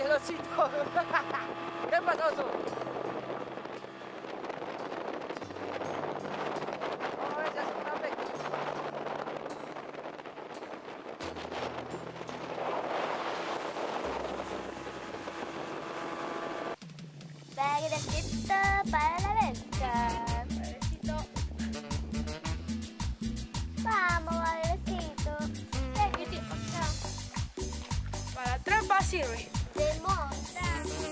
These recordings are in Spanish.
el osito. ¿Qué pasó, oso? Vamos a ver si hace una pesca. Bagrecito para la venta. Bagrecito. Vamos, bagrecito. ¿Qué tiempo? Para trampa sirve. De monta.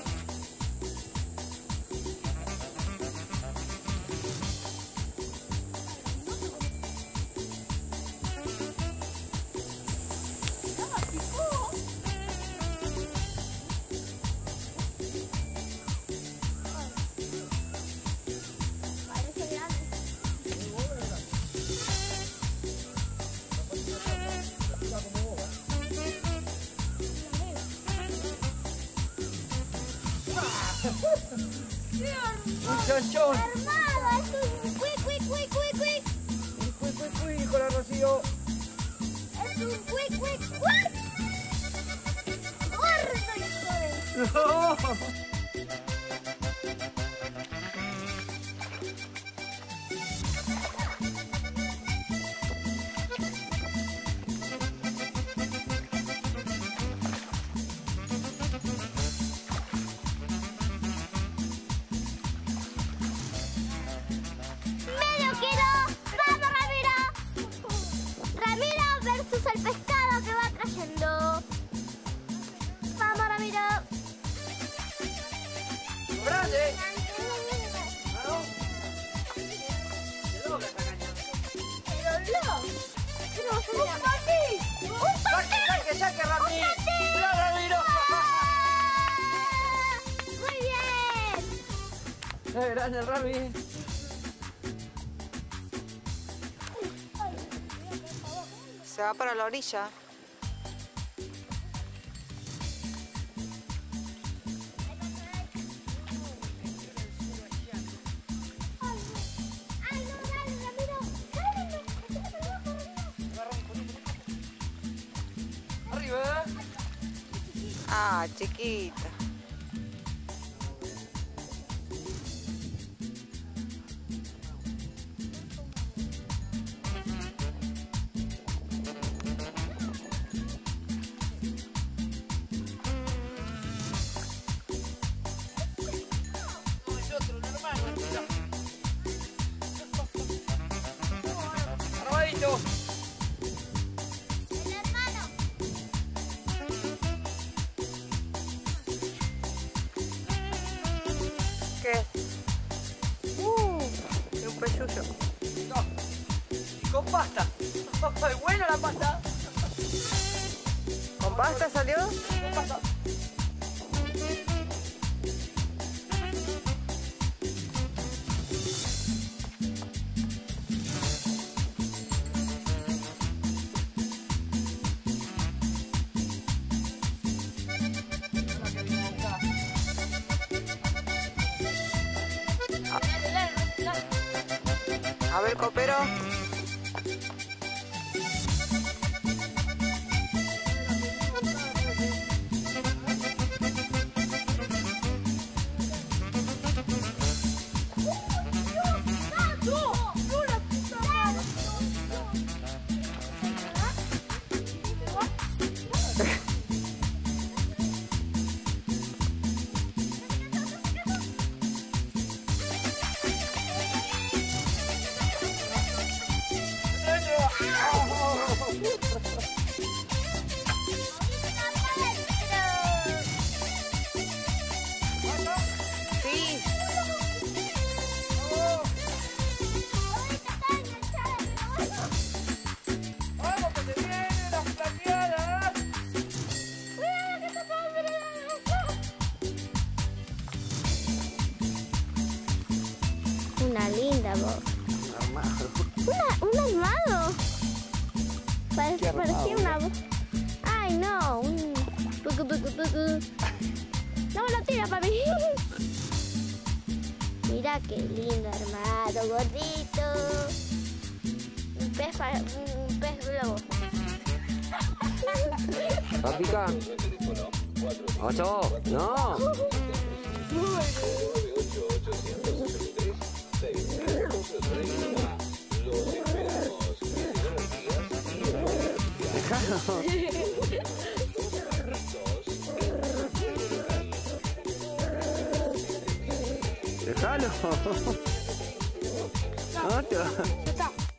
Un chonchón. Armado, es un cui, Hijo de Rocío. es un cui. Gordo, hijo de... No. ¡Medio kilo! ¡Vamos, Ramiro! Ramiro versus el pescado que va trayendo. ¡Vamos, Ramiro! Grande. ¿No? Se dobla esta caña. ¡Pero no! ¡Un patí! ¡Un patí! Saque, Rami. ¡Un patí! ¡Mira, Ramiro! ¡Muy bien! ¡Qué grande el Rami! Se va para la orilla. ¡Ay, no, dale, Ramiro! ¡Dale! Arriba. Ah, chiquita. Es otro, un hermano. Mira. Arrobadito. ¡El hermano! ¿Qué? Y un peyuyo. No. Y con pasta. Es buena la pasta. ¿Con pasta salió? Con pasta. A ver, copero. Sí. ¡Vamos, que se vienen las plateadas! Una linda voz. Armado. Un armado. ¿Qué armado, Parecía una voz. Ay, no. Un... Pucu. No me lo tira, papi. Mira qué lindo armado, gordito. Un pez globo. ¿Va a picar? 8. No. Déjalo. Déjalo. No, te va. Ya está.